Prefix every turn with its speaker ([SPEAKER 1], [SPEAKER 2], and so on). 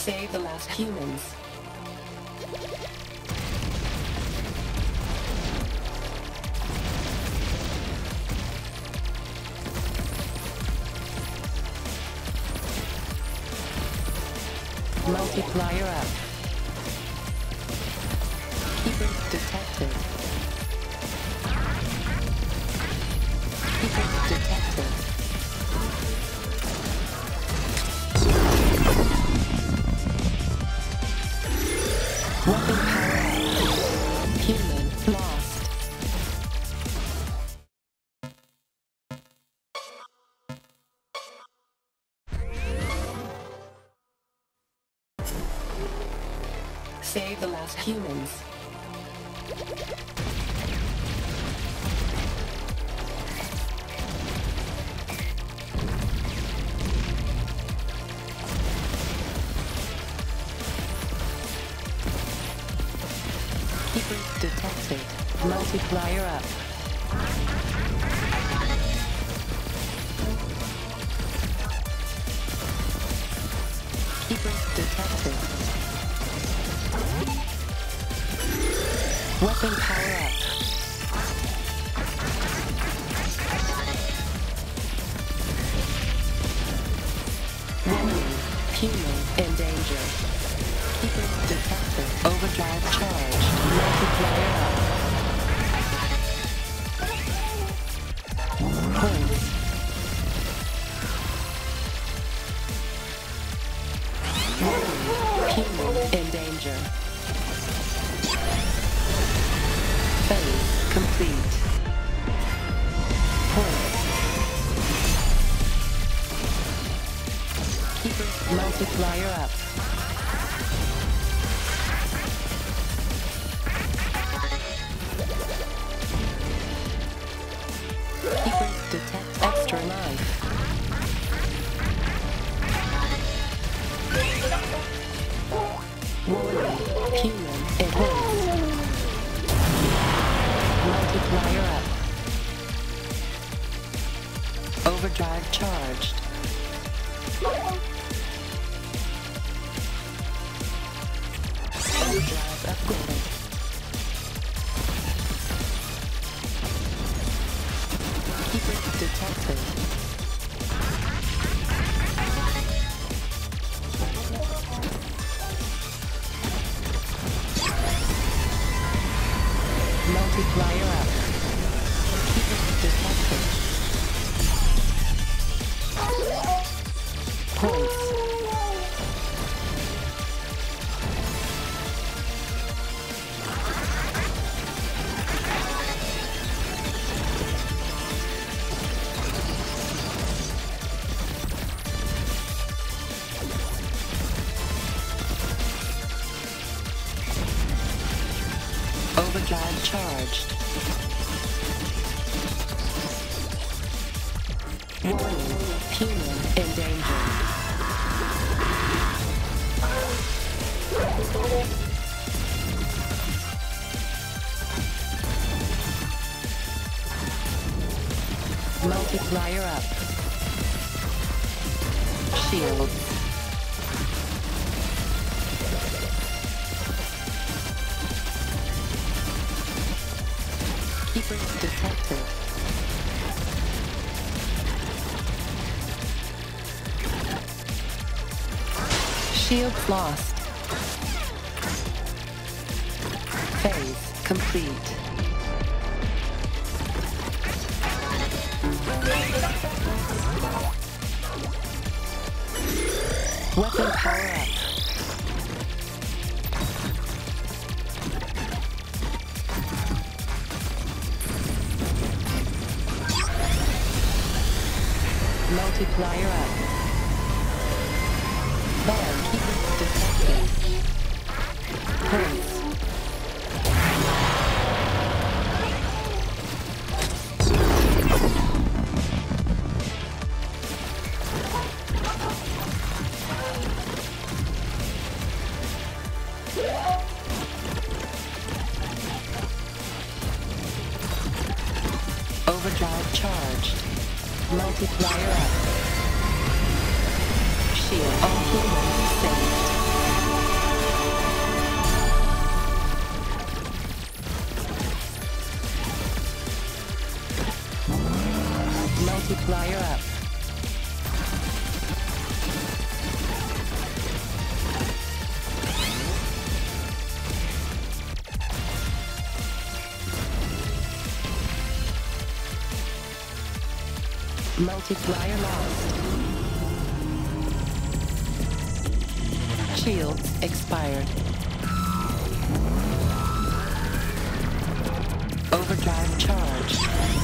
[SPEAKER 1] Save the last humans. Multiplier up. Keepers detected. Keepers detected. Weapon power up. Human lost. Save the last humans. Keepers detected. Multiplier up. Keepers detected. Weapon power up. Warning. Human in danger. Keepers detected. Overdrive charge. Multiplier up. Points. Warning. Human in danger. Phase complete. Points. Keepers multiplier up. Keepers detect extra life. Warning. Human in points. Multiplier up. Overdrive charged. Overdrive upgraded. Keepers detected. Multiplier up. Keepers detected. Points. Overdrive charged. Warning. Human in danger. Multiplier up. Shield. Keepers detected. Shields lost. Phase complete. Weapon power up. Multiplier up. There, keepers detected. Points. Overdrive charged. Multiplier up. Shield all humans saved. Multiplier lost. Shields expired. Overdrive charged.